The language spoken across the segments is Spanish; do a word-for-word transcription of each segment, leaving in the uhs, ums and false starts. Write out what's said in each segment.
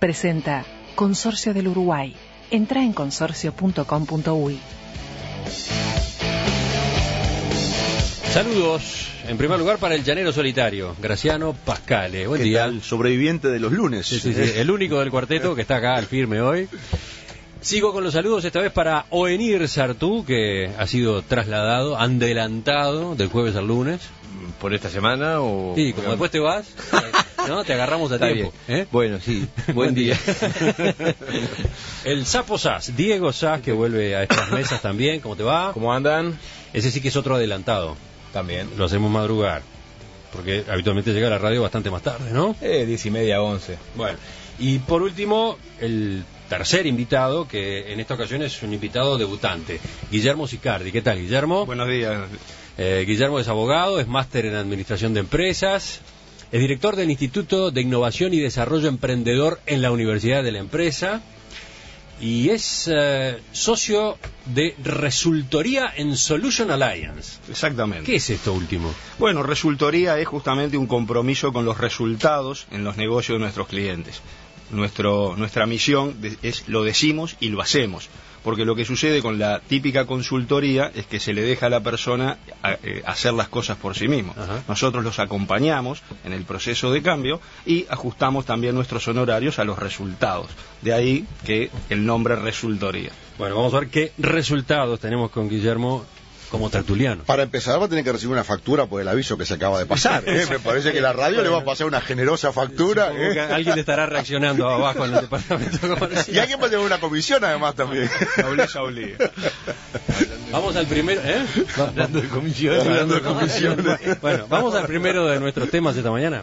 Presenta Consorcio del Uruguay. Entra en consorcio punto com punto uy. Saludos, en primer lugar para el llanero solitario, Graciano Pascale. Buen día. El sobreviviente de los lunes. Sí, sí, sí, el único del cuarteto que está acá al firme hoy. Sigo con los saludos, esta vez para Oenir Sartú, que ha sido trasladado, adelantado del jueves al lunes. ¿Por esta semana o...? Sí, como después te vas, ¿no? Te agarramos a Está tiempo. ¿Eh? Bueno, sí, buen día. El Sapo Sass, Diego Sass, que vuelve a estas mesas también. ¿Cómo te va? ¿Cómo andan? Ese sí que es otro adelantado. También. Lo hacemos madrugar, porque habitualmente llega a la radio bastante más tarde, ¿no? Eh, diez y media, once. Bueno, y por último, el tercer invitado, que en esta ocasión es un invitado debutante, Guillermo Sicardi. ¿Qué tal, Guillermo? Buenos días. Eh, Guillermo es abogado, es máster en Administración de Empresas, es director del Instituto de Innovación y Desarrollo Emprendedor en la Universidad de la Empresa y es eh, socio de Resultoría en Solution Alliance. Exactamente. ¿Qué es esto último? Bueno, resultoría es justamente un compromiso con los resultados en los negocios de nuestros clientes. Nuestro, nuestra misión es lo decimos y lo hacemos, porque lo que sucede con la típica consultoría es que se le deja a la persona a, eh, hacer las cosas por sí mismo. Ajá. Nosotros los acompañamos en el proceso de cambio y ajustamos también nuestros honorarios a los resultados. De ahí que el nombre resultoría. Bueno, vamos a ver qué resultados tenemos con Guillermo como tertuliano. Para empezar va a tener que recibir una factura por el aviso que se acaba de pasar, ¿eh? Me parece que la radio le va a pasar una generosa factura, ¿eh? Que alguien le estará reaccionando abajo en el departamento comercial. Y alguien va a llevar una comisión además también. Vamos al primero, ¿eh? Hablando de comisiones. Hablando de comisiones. Bueno, vamos al primero de nuestros temas esta mañana.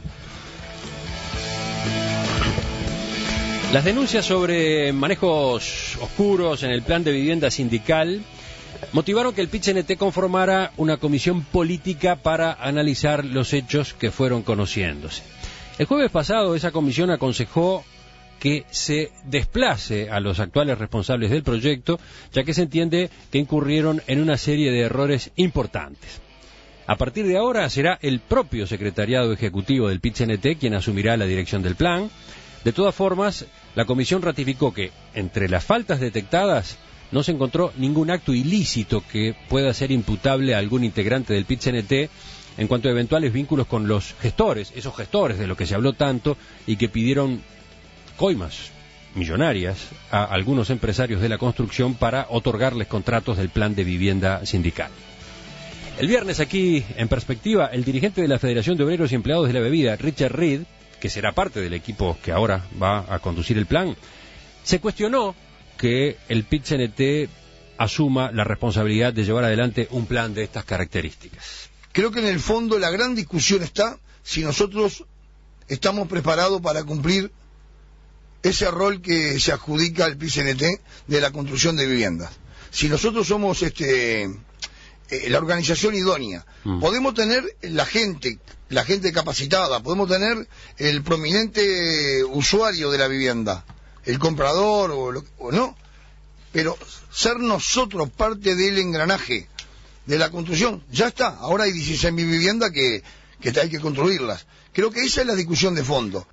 Las denuncias sobre manejos oscuros en el plan de vivienda sindical motivaron que el P I T C N T conformara una comisión política para analizar los hechos que fueron conociéndose. El jueves pasado esa comisión aconsejó que se desplace a los actuales responsables del proyecto, ya que se entiende que incurrieron en una serie de errores importantes. A partir de ahora será el propio secretariado ejecutivo del P I T C N T quien asumirá la dirección del plan. De todas formas, la comisión ratificó que, entre las faltas detectadas, no se encontró ningún acto ilícito que pueda ser imputable a algún integrante del P I T C N T en cuanto a eventuales vínculos con los gestores, esos gestores de los que se habló tanto y que pidieron coimas millonarias a algunos empresarios de la construcción para otorgarles contratos del plan de vivienda sindical. El viernes aquí, en Perspectiva, el dirigente de la Federación de Obreros y Empleados de la Bebida, Richard Reed, que será parte del equipo que ahora va a conducir el plan, se cuestionó que el P I T C N T asuma la responsabilidad de llevar adelante un plan de estas características. Creo que en el fondo la gran discusión está si nosotros estamos preparados para cumplir ese rol que se adjudica al P I C N T de la construcción de viviendas. Si nosotros somos este eh, la organización idónea, mm. podemos tener la gente, la gente capacitada, podemos tener el prominente usuario de la vivienda, el comprador o, lo, o no, pero ser nosotros parte del engranaje de la construcción, ya está. Ahora hay dieciséis mil viviendas que, que hay que construirlas. Creo que esa es la discusión de fondo.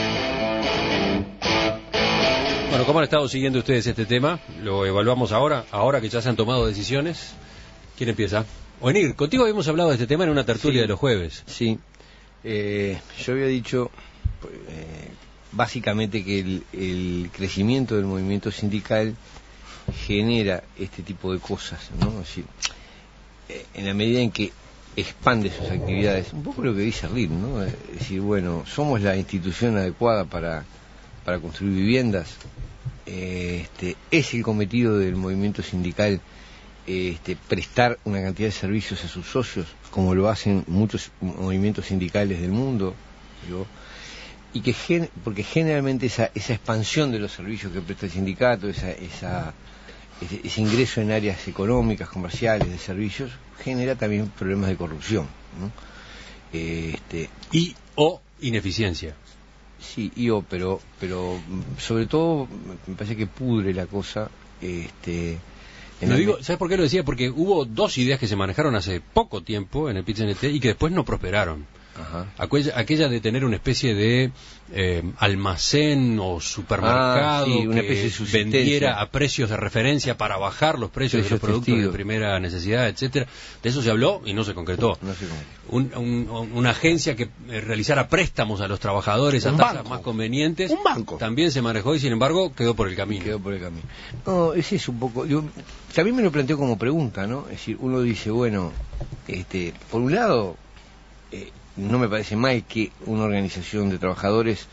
Bueno, ¿cómo han estado siguiendo ustedes este tema? Lo evaluamos ahora, ahora que ya se han tomado decisiones. ¿Quién empieza? Oenir, contigo habíamos hablado de este tema en una tertulia sí, de los jueves. Sí, eh, yo había dicho... Eh, básicamente que el, el crecimiento del movimiento sindical genera este tipo de cosas, ¿no? Es decir, en la medida en que expande sus actividades, un poco lo que dice Reed, ¿no? Es decir, bueno, somos la institución adecuada para, para construir viviendas, este, es el cometido del movimiento sindical este, prestar una cantidad de servicios a sus socios, como lo hacen muchos movimientos sindicales del mundo, digo, y que gen, porque generalmente esa, esa expansión de los servicios que presta el sindicato, esa, esa, ese, ese ingreso en áreas económicas, comerciales, de servicios, genera también problemas de corrupción, ¿no? Este, y o ineficiencia. Sí, y o, pero, pero sobre todo me parece que pudre la cosa. Este, Lo digo, ¿sabes por qué lo decía? Porque hubo dos ideas que se manejaron hace poco tiempo en el P I T C N T y que después no prosperaron. Ajá. Aquella, aquella de tener una especie de eh, almacén o supermercado ah, sí, una que especie de vendiera a precios de referencia para bajar los precios, precios de los productos testigo. de primera necesidad, etcétera. De eso se habló y no se concretó. No se concretó. Un, un, una agencia que eh, realizara préstamos a los trabajadores un a tasas banco. más convenientes. Un banco. También se manejó y sin embargo quedó por el camino. Quedó por el camino. No, ese es un poco... Yo, también me lo planteo como pregunta, ¿no? Es decir, uno dice, bueno, este, por un lado... Eh, no me parece mal que una organización de trabajadores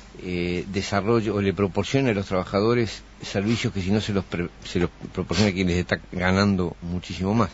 eh, desarrolle o le proporcione a los trabajadores servicios que si no se los, pre, se los proporciona a quien les está ganando muchísimo más.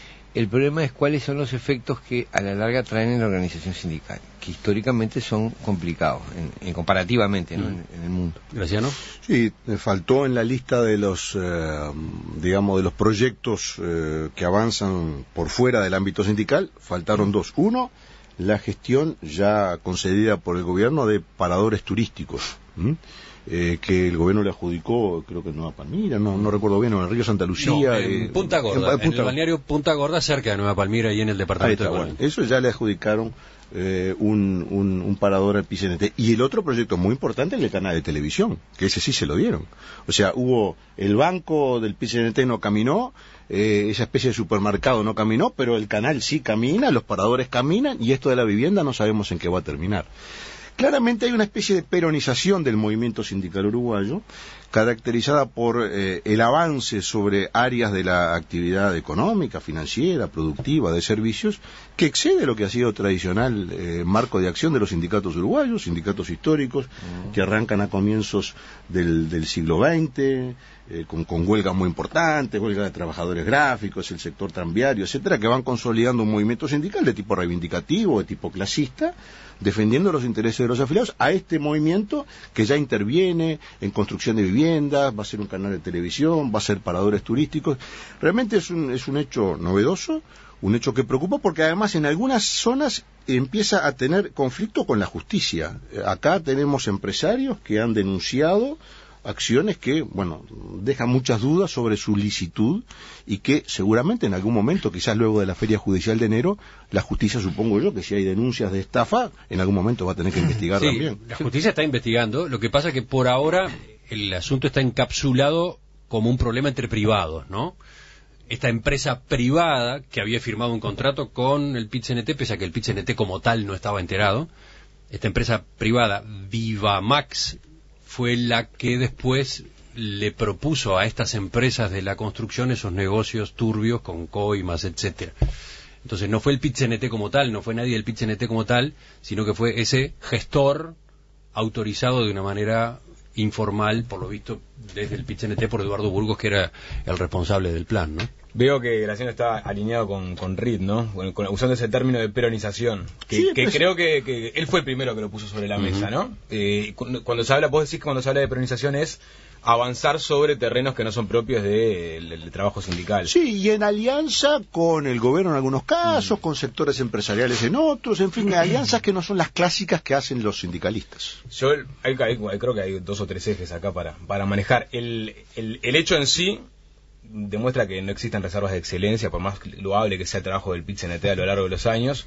El problema es cuáles son los efectos que a la larga traen en la organización sindical, que históricamente son complicados, en, en comparativamente, ¿no? mm. en, en el mundo. Graciano. Sí, faltó en la lista de los, eh, digamos, de los proyectos eh, que avanzan por fuera del ámbito sindical, faltaron mm. dos. Uno, la gestión ya concedida por el gobierno de paradores turísticos, ¿m? Eh, que el gobierno le adjudicó, creo que en Nueva Palmira, no, no recuerdo bien, o en el río Santa Lucía. No, en eh, Punta Gorda, en, en, en el balneario Punta Gorda, cerca de Nueva Palmira y en el departamento está, de bueno, eso ya le adjudicaron eh, un, un, un parador al P C N T. Y el otro proyecto muy importante es el canal de televisión, que ese sí se lo dieron. O sea, hubo, el banco del P C N T no caminó, eh, esa especie de supermercado no caminó, pero el canal sí camina, los paradores caminan, y esto de la vivienda no sabemos en qué va a terminar. Claramente hay una especie de peronización del movimiento sindical uruguayo, caracterizada por eh, el avance sobre áreas de la actividad económica, financiera, productiva, de servicios, que excede lo que ha sido tradicional eh, marco de acción de los sindicatos uruguayos, sindicatos históricos, uh-huh. que arrancan a comienzos del, del siglo veinte, eh, con, con huelgas muy importantes, huelga de trabajadores gráficos, el sector tranviario, etcétera, que van consolidando un movimiento sindical de tipo reivindicativo, de tipo clasista, defendiendo los intereses de los afiliados a este movimiento que ya interviene en construcción de viviendas, va a ser un canal de televisión, va a ser paradores turísticos. Realmente es un, es un hecho novedoso, un hecho que preocupa porque además en algunas zonas empieza a tener conflicto con la justicia. Acá tenemos empresarios que han denunciado acciones que, bueno, dejan muchas dudas sobre su licitud y que seguramente en algún momento, quizás luego de la feria judicial de enero, la justicia, supongo yo, que si hay denuncias de estafa, en algún momento va a tener que investigar sí, también. La justicia está investigando, lo que pasa es que por ahora el asunto está encapsulado como un problema entre privados, ¿no? Esta empresa privada que había firmado un contrato con el P I T C N T, pese a que el P I T C N T como tal no estaba enterado, esta empresa privada, Vivamax, fue la que después le propuso a estas empresas de la construcción esos negocios turbios con coimas, etcétera. Entonces no fue el P I T C N T como tal, no fue nadie del P I T C N T como tal, sino que fue ese gestor autorizado de una manera informal, por lo visto, desde el P I T C N T por Eduardo Burgos, que era el responsable del plan, ¿no? Veo que Graciano está alineado con, con R I T, ¿no? Con, con, usando ese término de peronización, que, sí, que pues... creo que, que él fue el primero que lo puso sobre la uh-huh. mesa, ¿no? Eh, cuando, cuando se habla, vos decís que cuando se habla de peronización es avanzar sobre terrenos que no son propios del de, de trabajo sindical. Sí, y en alianza con el gobierno en algunos casos, mm. con sectores empresariales en otros, en fin, alianzas que no son las clásicas que hacen los sindicalistas. Yo hay, hay, creo que hay dos o tres ejes acá para, para manejar. El, el, el hecho en sí demuestra que no existen reservas de excelencia, por más loable que sea el trabajo del P I T C N T a lo largo de los años.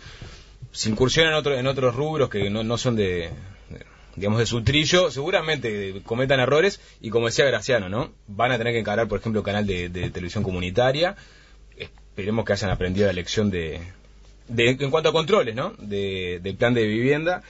Se incursiona en, otro, en otros rubros que no, no son de... de digamos, de su trillo, seguramente cometan errores, y como decía Graciano, ¿no? Van a tener que encarar, por ejemplo, el canal de, de televisión comunitaria. Esperemos que hayan aprendido la lección de, de en cuanto a controles, ¿no? De, del plan de vivienda.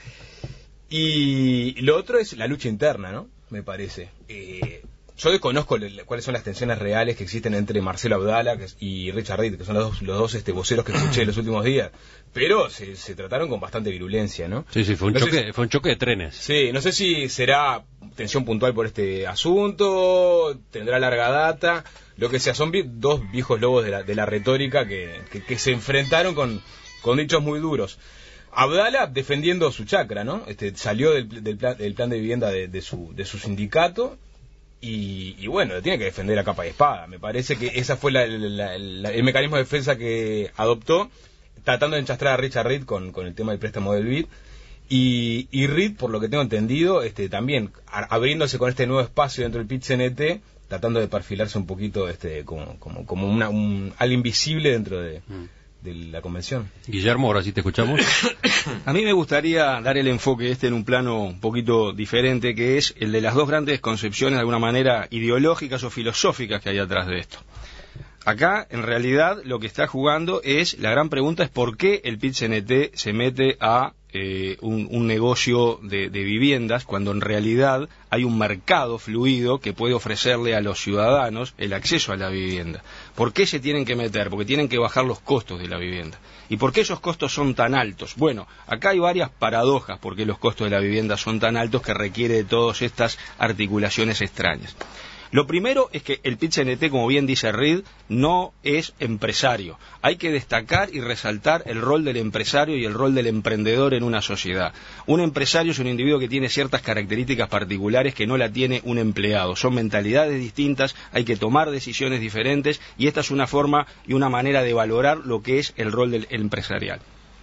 Y lo otro es la lucha interna, ¿no? Me parece. Eh, yo desconozco le, cuáles son las tensiones reales que existen entre Marcelo Abdala que, y Richard Reed, que son los dos, los dos este, voceros que escuché los últimos días. Pero se, se trataron con bastante virulencia, ¿no? Sí, sí, fue un, no choque, sé, fue un choque de trenes. Sí, no sé si será tensión puntual por este asunto, tendrá larga data, lo que sea, son vi- dos viejos lobos de la, de la retórica que, que, que se enfrentaron con, con dichos muy duros. Abdala defendiendo su chacra, ¿no? Este, salió del, del, plan, del plan de vivienda de, de, su, de su sindicato. Y, y bueno, tiene que defender a capa y espada. Me parece que esa fue la, la, la, el mecanismo de defensa que adoptó, tratando de enchastrar a Richard Reed con, con el tema del préstamo del B I D. Y, y Reed, por lo que tengo entendido, este, también a, abriéndose con este nuevo espacio dentro del P I T C N T, tratando de perfilarse un poquito este, como, como, como una, un, algo invisible dentro de, de la convención. Guillermo, ahora sí te escuchamos. A mí me gustaría dar el enfoque este en un plano un poquito diferente, que es el de las dos grandes concepciones, de alguna manera, ideológicas o filosóficas que hay atrás de esto. Acá, en realidad, lo que está jugando es, la gran pregunta es por qué el P I T C N T se mete a eh, un, un negocio de, de viviendas, cuando en realidad hay un mercado fluido que puede ofrecerle a los ciudadanos el acceso a la vivienda. ¿Por qué se tienen que meter? Porque tienen que bajar los costos de la vivienda. ¿Y por qué esos costos son tan altos? Bueno, acá hay varias paradojas por qué los costos de la vivienda son tan altos, que requiere de todas estas articulaciones extrañas. Lo primero es que el P I T C N T, como bien dice Reed, no es empresario. Hay que destacar y resaltar el rol del empresario y el rol del emprendedor en una sociedad. Un empresario es un individuo que tiene ciertas características particulares que no la tiene un empleado. Son mentalidades distintas, hay que tomar decisiones diferentes, y esta es una forma y una manera de valorar lo que es el rol del empresarial.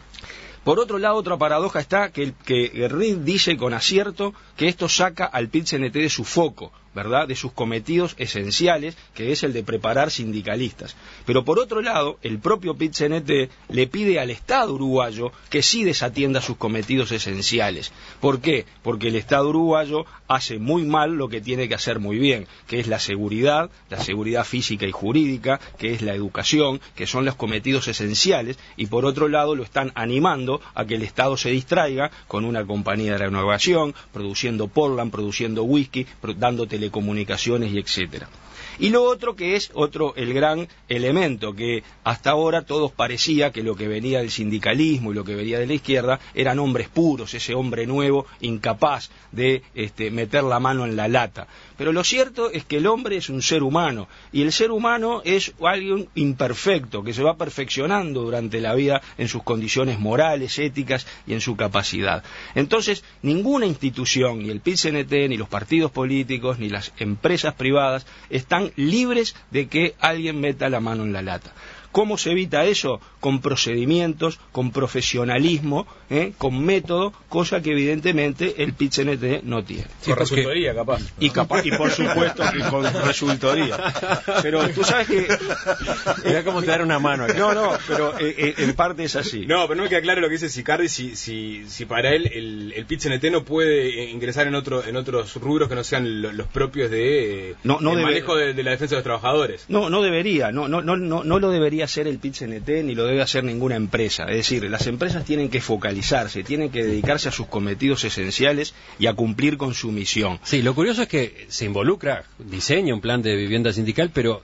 Por otro lado, otra paradoja está que, que Reed dice con acierto que esto saca al P I T C N T de su foco, ¿verdad?, de sus cometidos esenciales, que es el de preparar sindicalistas. Pero por otro lado, el propio P I T C N T le pide al Estado uruguayo que sí desatienda sus cometidos esenciales. ¿Por qué? Porque el Estado uruguayo hace muy mal lo que tiene que hacer muy bien, que es la seguridad, la seguridad física y jurídica, que es la educación, que son los cometidos esenciales, y por otro lado lo están animando a que el Estado se distraiga con una compañía de renovación, produciendo Portland, produciendo whisky, dando telecomunicaciones y etcétera. Y lo otro que es otro, el gran elemento, que hasta ahora todos parecía que lo que venía del sindicalismo y lo que venía de la izquierda eran hombres puros, ese hombre nuevo, incapaz de este, meter la mano en la lata. Pero lo cierto es que el hombre es un ser humano, y el ser humano es alguien imperfecto, que se va perfeccionando durante la vida en sus condiciones morales, éticas y en su capacidad. Entonces, ninguna institución, ni el P I T C N T, ni los partidos políticos, ni las empresas privadas, están libres de que alguien meta la mano en la lata. ¿Cómo se evita eso? Con procedimientos, con profesionalismo, ¿eh? con método, cosa que evidentemente el P I T C N T no tiene. Sí, con resultoría, capaz. Y, capaz, y por supuesto que con resultoría. Pero tú sabes que... Mira cómo te dan una mano aquí. No, no, pero eh, eh, en parte es así. No, pero no me queda claro lo que dice Sicardi, si, si, si para él el, el P I T C N T no puede ingresar en otro en otros rubros que no sean lo, los propios de eh, no, no el debe... manejo de, de la defensa de los trabajadores. No, no debería, no, no, no, no, no lo debería hacer el P I T C N T, ni lo debe hacer ninguna empresa. Es decir, las empresas tienen que focalizarse, tienen que dedicarse a sus cometidos esenciales y a cumplir con su misión. Sí, lo curioso es que se involucra, diseña un plan de vivienda sindical, pero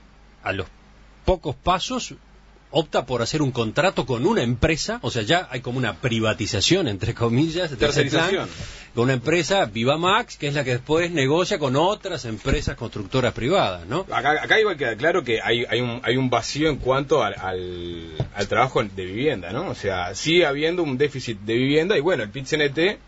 a los pocos pasos opta por hacer un contrato con una empresa, o sea, ya hay como una privatización, entre comillas, de tercerización, con una empresa, Vivamax, que es la que después negocia con otras empresas constructoras privadas, ¿no? Acá, acá igual queda claro que hay, hay, un, hay un vacío en cuanto al, al, al trabajo de vivienda, ¿no? O sea, sigue habiendo un déficit de vivienda y bueno, el P I T C N T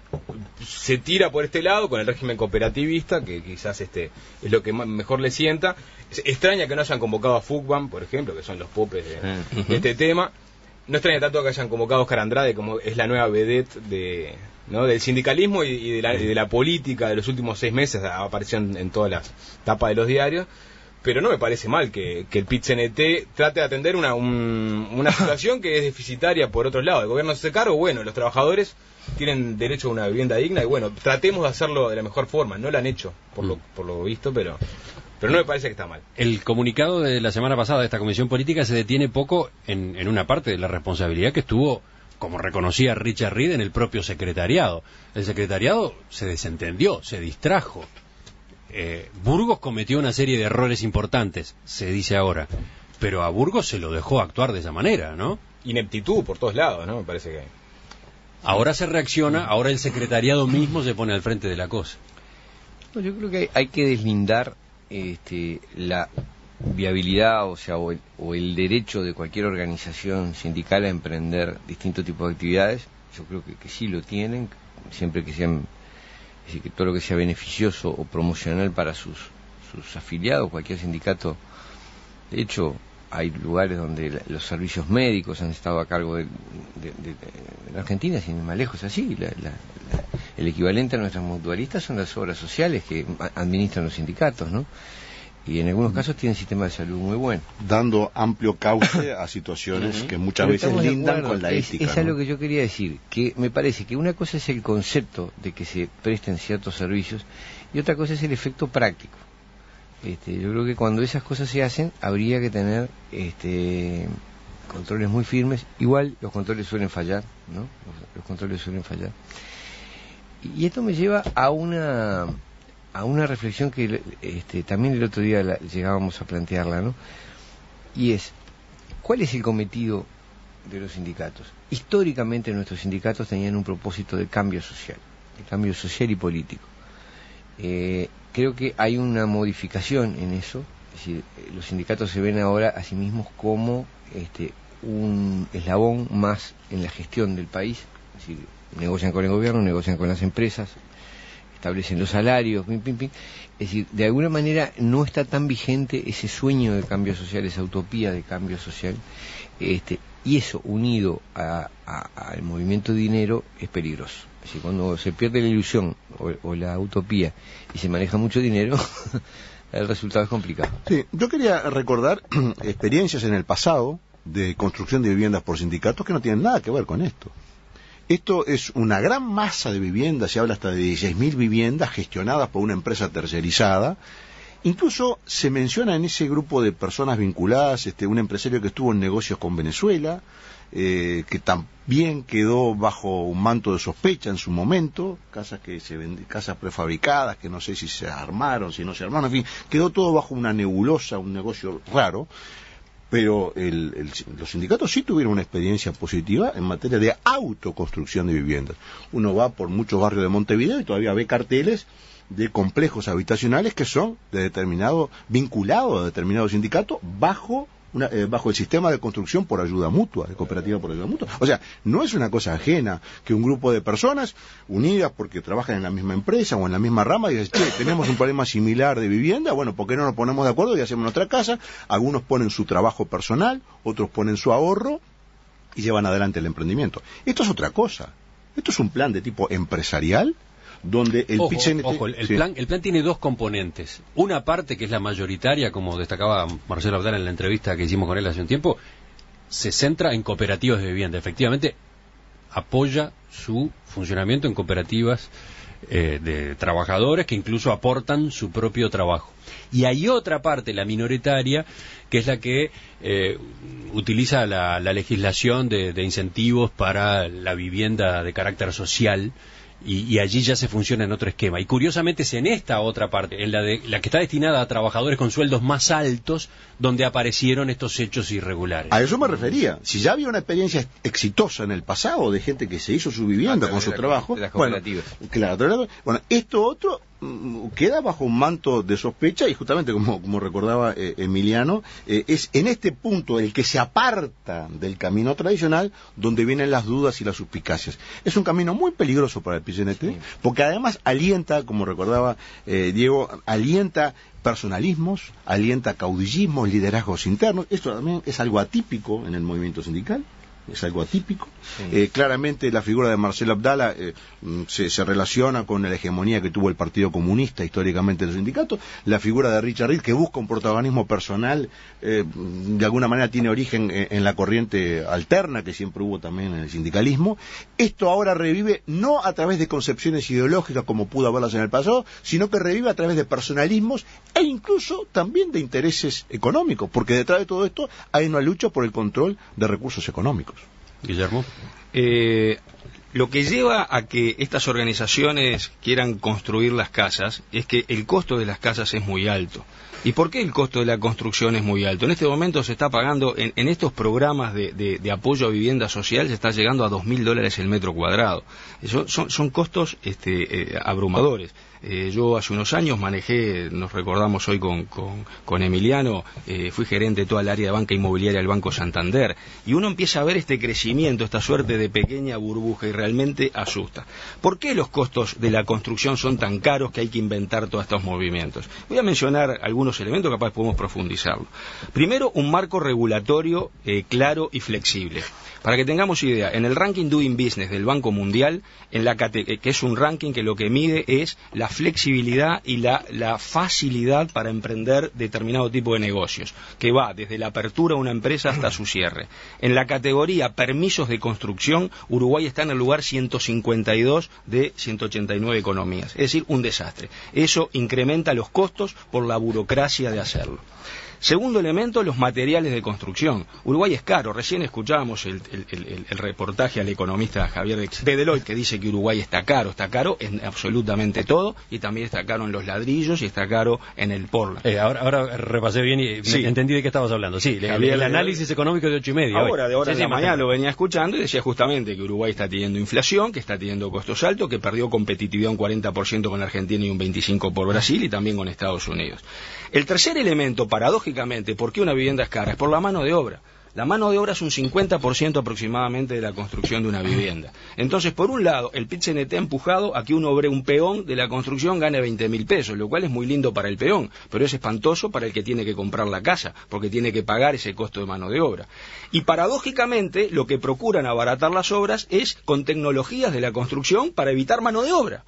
se tira por este lado con el régimen cooperativista, que quizás este es lo que más, mejor le sienta. Es extraña que no hayan convocado a FUCBAM, por ejemplo, que son los popes de, uh-huh. de este tema. No extraña tanto que hayan convocado a Oscar Andrade, como es la nueva vedette de, ¿no? del sindicalismo y, y, de la, y de la política de los últimos seis meses, apareció en, en todas las tapas de los diarios. Pero no me parece mal que, que el P I T C N T trate de atender una, un, una situación que es deficitaria por otro lado. El gobierno se hace cargo, bueno, los trabajadores tienen derecho a una vivienda digna y bueno, tratemos de hacerlo de la mejor forma. No lo han hecho, por lo, por lo visto, pero, pero no me parece que está mal. El comunicado de la semana pasada de esta comisión política se detiene poco en, en una parte de la responsabilidad que estuvo, como reconocía Richard Reed, en el propio secretariado. El secretariado se desentendió, se distrajo. Eh, Burgos cometió una serie de errores importantes, se dice ahora, pero a Burgos se lo dejó actuar de esa manera, ¿no? Ineptitud por todos lados, ¿no? Me parece que... Ahora se reacciona, ahora el secretariado mismo se pone al frente de la cosa. No, yo creo que hay que deslindar este, la viabilidad, o sea, o el, o el derecho de cualquier organización sindical a emprender distintos tipos de actividades. Yo creo que, que sí lo tienen, siempre que sean... Es decir, que todo lo que sea beneficioso o promocional para sus, sus afiliados, cualquier sindicato. De hecho, hay lugares donde la, los servicios médicos han estado a cargo de, de, de, de Argentina, sin ir más lejos así. La, la, la, el equivalente a nuestras mutualistas son las obras sociales que administran los sindicatos, ¿no? y en algunos casos tienen sistema de salud muy bueno. Dando amplio cauce a situaciones uh-huh. que muchas Pero veces lindan acuerdo, con la es, ética. Es ¿no? algo que yo quería decir, que me parece que una cosa es el concepto de que se presten ciertos servicios y otra cosa es el efecto práctico. Este, yo creo que cuando esas cosas se hacen habría que tener este, controles muy firmes. Igual los controles suelen fallar, ¿no? Los, los controles suelen fallar. Y, y esto me lleva a una a una reflexión que este, también el otro día la, llegábamos a plantearla, ¿no? Y es, ¿cuál es el cometido de los sindicatos? Históricamente nuestros sindicatos tenían un propósito de cambio social, de cambio social y político. Eh, creo que hay una modificación en eso, es decir, los sindicatos se ven ahora a sí mismos como este, un eslabón más en la gestión del país, es decir, negocian con el gobierno, negocian con las empresas, establecen los salarios, pim, pim, pim. Es decir, de alguna manera no está tan vigente ese sueño de cambio social, esa utopía de cambio social, este, y eso unido a, a, al movimiento de dinero es peligroso. Es decir, cuando se pierde la ilusión o, o la utopía y se maneja mucho dinero, el resultado es complicado. Sí, yo quería recordar experiencias en el pasado de construcción de viviendas por sindicatos que no tienen nada que ver con esto. Esto es una gran masa de viviendas, se habla hasta de dieciséis mil viviendas gestionadas por una empresa tercerizada. Incluso se menciona en ese grupo de personas vinculadas este, un empresario que estuvo en negocios con Venezuela, eh, que también quedó bajo un manto de sospecha en su momento, casas que se vend... casas prefabricadas, que no sé si se armaron, si no se armaron, en fin, quedó todo bajo una nebulosa, un negocio raro. Pero el, el, los sindicatos sí tuvieron una experiencia positiva en materia de autoconstrucción de viviendas. Uno va por muchos barrios de Montevideo y todavía ve carteles de complejos habitacionales que son de determinado, vinculados a determinado sindicato bajo una, eh, bajo el sistema de construcción por ayuda mutua, de cooperativa por ayuda mutua. O sea, no es una cosa ajena que un grupo de personas unidas porque trabajan en la misma empresa o en la misma rama y dicen, che, tenemos un problema similar de vivienda, bueno, ¿por qué no nos ponemos de acuerdo y hacemos nuestra casa? Algunos ponen su trabajo personal, otros ponen su ahorro y llevan adelante el emprendimiento. Esto es otra cosa. Esto es un plan de tipo empresarial donde el ojo, P I C N T... Ojo, el, sí. plan, el plan tiene dos componentes. Una parte, que es la mayoritaria, como destacaba Marcelo Abdala en la entrevista que hicimos con él hace un tiempo, se centra en cooperativas de vivienda. Efectivamente, apoya su funcionamiento en cooperativas eh, de trabajadores que incluso aportan su propio trabajo. Y hay otra parte, la minoritaria, que es la que eh, utiliza la, la legislación de, de incentivos para la vivienda de carácter social, Y, y allí ya se funciona en otro esquema. Y curiosamente es en esta otra parte, en la, de, la que está destinada a trabajadores con sueldos más altos, donde aparecieron estos hechos irregulares. A eso me refería. Si ya había una experiencia exitosa en el pasado de gente que se hizo su vivienda con su la, trabajo, de las bueno, claro, bueno, esto otro queda bajo un manto de sospecha y justamente como, como recordaba eh, Emiliano, eh, es en este punto el que se aparta del camino tradicional donde vienen las dudas y las suspicacias. Es un camino muy peligroso para el P C N T, sí, porque además alienta, como recordaba eh, Diego, alienta personalismos, alienta caudillismos, liderazgos internos. Esto también es algo atípico en el movimiento sindical. Es algo atípico. Sí. Eh, claramente la figura de Marcelo Abdala eh, se, se relaciona con la hegemonía que tuvo el Partido Comunista históricamente en los sindicatos. La figura de Richard Reed, que busca un protagonismo personal, eh, de alguna manera tiene origen en, en la corriente alterna que siempre hubo también en el sindicalismo. Esto ahora revive no a través de concepciones ideológicas como pudo haberlas en el pasado, sino que revive a través de personalismos e incluso también de intereses económicos, porque detrás de todo esto hay una lucha por el control de recursos económicos. Guillermo. Eh, lo que lleva a que estas organizaciones quieran construir las casas es que el costo de las casas es muy alto. ¿Y por qué el costo de la construcción es muy alto? En este momento se está pagando, en, en estos programas de, de, de apoyo a vivienda social, se está llegando a dos mil dólares el metro cuadrado. Eso son, son costos este, eh, abrumadores. Eh, yo hace unos años manejé, nos recordamos hoy con, con, con Emiliano, eh, fui gerente de toda el área de banca inmobiliaria del Banco Santander, y uno empieza a ver este crecimiento, esta suerte de pequeña burbuja, y realmente asusta. ¿Por qué los costos de la construcción son tan caros que hay que inventar todos estos movimientos? Voy a mencionar algunos elementos, capaz podemos profundizarlo. Primero, un marco regulatorio eh, claro y flexible. Para que tengamos idea, en el ranking Doing Business del Banco Mundial, en la que es un ranking que lo que mide es la flexibilidad y la, la facilidad para emprender determinado tipo de negocios, que va desde la apertura de una empresa hasta su cierre. En la categoría permisos de construcción, Uruguay está en el lugar ciento cincuenta y dos de ciento ochenta y nueve economías, es decir, un desastre. Eso incrementa los costos por la burocracia de hacerlo. Segundo elemento, los materiales de construcción. Uruguay es caro. Recién escuchábamos el, el, el, el reportaje al economista Javier de Deloitte que dice que Uruguay está caro. Está caro en absolutamente todo y también está caro en los ladrillos y está caro en el Portland. Eh, ahora, ahora repasé bien y sí. entendí de qué estabas hablando. Sí, Javier, el, el análisis económico de ocho y media. Ahora, hoy. de hora sí, de la sí, mañana lo venía escuchando y decía justamente que Uruguay está teniendo inflación, que está teniendo costos altos, que perdió competitividad un cuarenta por ciento con Argentina y un veinticinco por ciento por Brasil y también con Estados Unidos. El tercer elemento, paradójicamente, ¿por qué una vivienda es cara? Es por la mano de obra. La mano de obra es un cincuenta por ciento aproximadamente de la construcción de una vivienda. Entonces, por un lado, el PIT-CNT ha empujado a que un obrero, un peón de la construcción gane veinte mil pesos, lo cual es muy lindo para el peón, pero es espantoso para el que tiene que comprar la casa, porque tiene que pagar ese costo de mano de obra. Y paradójicamente, lo que procuran abaratar las obras es con tecnologías de la construcción para evitar mano de obra.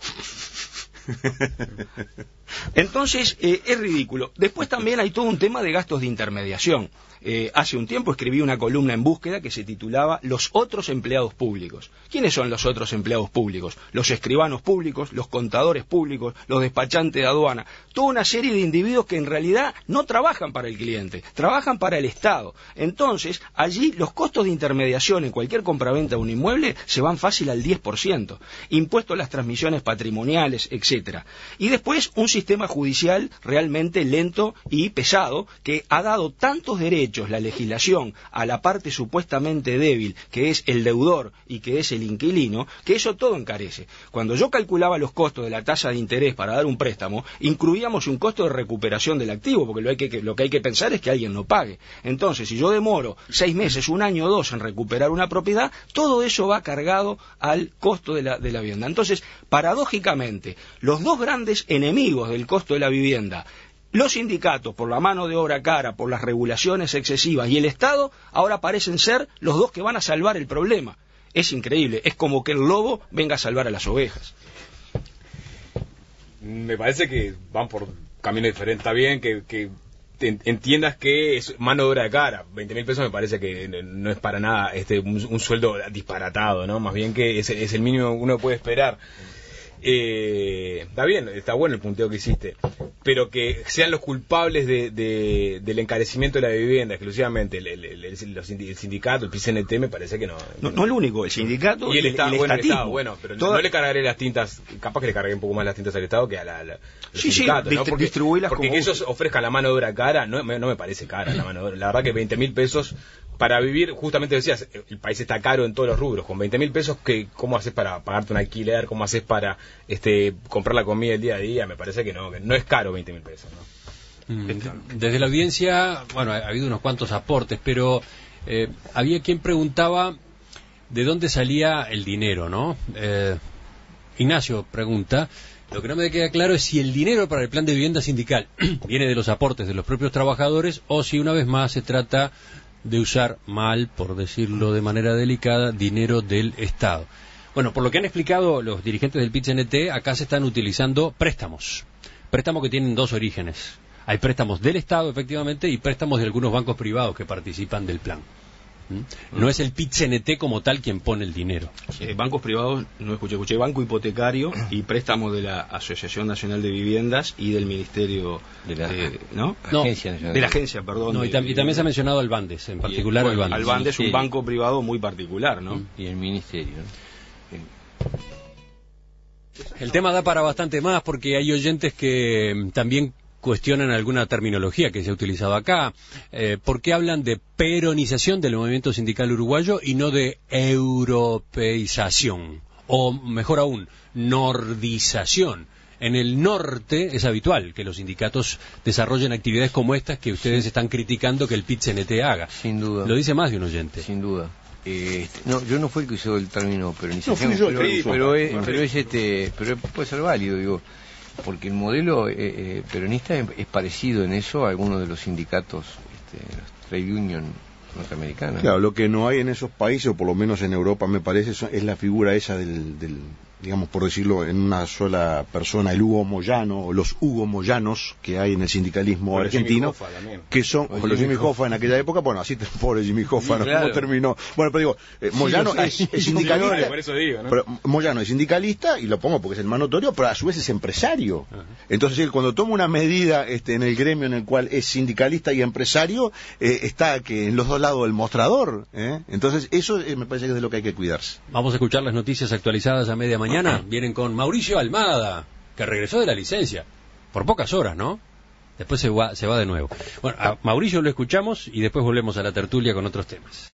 Entonces, eh, es ridículo. Después también hay todo un tema de gastos de intermediación. Eh, hace un tiempo escribí una columna en Búsqueda que se titulaba Los otros empleados públicos. ¿Quiénes son los otros empleados públicos? Los escribanos públicos, los contadores públicos, los despachantes de aduana. Toda una serie de individuos que en realidad no trabajan para el cliente, trabajan para el Estado. Entonces, allí los costos de intermediación en cualquier compraventa de un inmueble se van fácil al diez por ciento. Impuesto a las transmisiones patrimoniales, etcétera. Y después un sistema judicial realmente lento y pesado que ha dado tantos derechos la legislación a la parte supuestamente débil que es el deudor y que es el inquilino, que eso todo encarece. Cuando yo calculaba los costos de la tasa de interés para dar un préstamo, incluíamos un costo de recuperación del activo, porque lo, hay que, lo que hay que pensar es que alguien no pague. Entonces, si yo demoro seis meses, un año o dos en recuperar una propiedad, todo eso va cargado al costo de la, de la vivienda. Entonces, paradójicamente, los dos grandes enemigos del costo de la vivienda, los sindicatos, por la mano de obra cara, por las regulaciones excesivas, y el Estado, ahora parecen ser los dos que van a salvar el problema. Es increíble, es como que el lobo venga a salvar a las ovejas. Me parece que van por camino diferente. Está bien que, que entiendas que es mano de obra de cara. veinte mil pesos me parece que no es para nada este un, un sueldo disparatado, ¿no? Más bien que es, es el mínimo que uno puede esperar. Eh, está bien, está bueno el punteo que hiciste, pero que sean los culpables de, de, del encarecimiento de la vivienda exclusivamente el, el, el, el, el sindicato, el P C N T, me parece que no. No, no el único, el sindicato y el, Estado, el, bueno, el Estado, bueno, pero Toda... no le cargaré las tintas, capaz que le cargué un poco más las tintas al Estado que a la, la sí, sindicato, sí, ¿no? Porque, distribuirlas porque como que ellos ofrezcan la mano de obra cara, no, no me parece cara la mano de obra. La verdad que veinte mil pesos para vivir, justamente decías, el país está caro en todos los rubros, con veinte mil pesos, que, ¿cómo haces para pagarte un alquiler? ¿Cómo haces para este comprar la comida el día a día? Me parece que no, que no es caro veinte mil pesos, ¿no? Mm, desde la audiencia, bueno, ha habido unos cuantos aportes, pero eh, había quien preguntaba de dónde salía el dinero, ¿no? Eh, Ignacio pregunta, lo que no me queda claro es si el dinero para el plan de vivienda sindical viene de los aportes de los propios trabajadores o si una vez más se trata de usar mal, por decirlo de manera delicada, dinero del Estado. Bueno, por lo que han explicado los dirigentes del P I T C N T, acá se están utilizando préstamos, préstamos que tienen dos orígenes. Hay préstamos del Estado, efectivamente, y préstamos de algunos bancos privados que participan del plan. ¿Mm? No es el P I T C N T como tal quien pone el dinero. Eh, bancos privados, no escuché, escuché banco hipotecario y préstamos de la Asociación Nacional de Viviendas y del Ministerio de la, eh, ¿no? No, agencia de la agencia, perdón. No, y, tam y también se ha mencionado Albandes, en particular y, bueno, Albandes. Albandes es un banco privado muy particular, ¿no? Y el Ministerio, ¿no? El tema da para bastante más porque hay oyentes que también cuestionan alguna terminología que se ha utilizado acá. Eh, ¿Por qué hablan de peronización del movimiento sindical uruguayo y no de europeización? O mejor aún, nordización. En el norte es habitual que los sindicatos desarrollen actividades como estas que ustedes están criticando que el P I T C N T haga. Sin duda. Lo dice más de un oyente. Sin duda. Eh, no, yo no fui el que usó el término peronización, No, fui yo pero, el que usó. pero, es, Ah. pero es este, pero puede ser válido, digo, porque el modelo eh, eh, peronista es, es parecido en eso a algunos de los sindicatos, este, los trade union norteamericanos. Claro, lo que no hay en esos países, o por lo menos en Europa me parece, es la figura esa del, del digamos por decirlo en una sola persona, el Hugo Moyano, o los Hugo Moyanos que hay en el sindicalismo Pero Jimmy argentino, Hoffa también. que son, O o los Jimmy Jimmy Hoffa en aquella época, bueno, así te, pobre Jimmy Hoffa, Sí, ¿no? claro. ¿Cómo terminó? Bueno, pero digo, eh, Moyano lo sé. es, es sindicalista, Por eso digo, ¿no? pero Moyano es sindicalista, y lo pongo porque es el más notorio, pero a su vez es empresario. Ajá. Entonces él cuando toma una medida este, en el gremio en el cual es sindicalista y empresario, eh, está que en los dos lados del mostrador, ¿eh? Entonces eso eh, me parece que es de lo que hay que cuidarse. Vamos a escuchar las noticias actualizadas a media mañana. Vienen con Mauricio Almada, que regresó de la licencia. Por pocas horas, ¿no? Después se va, se va de nuevo. Bueno, a Mauricio lo escuchamos y después volvemos a la tertulia con otros temas.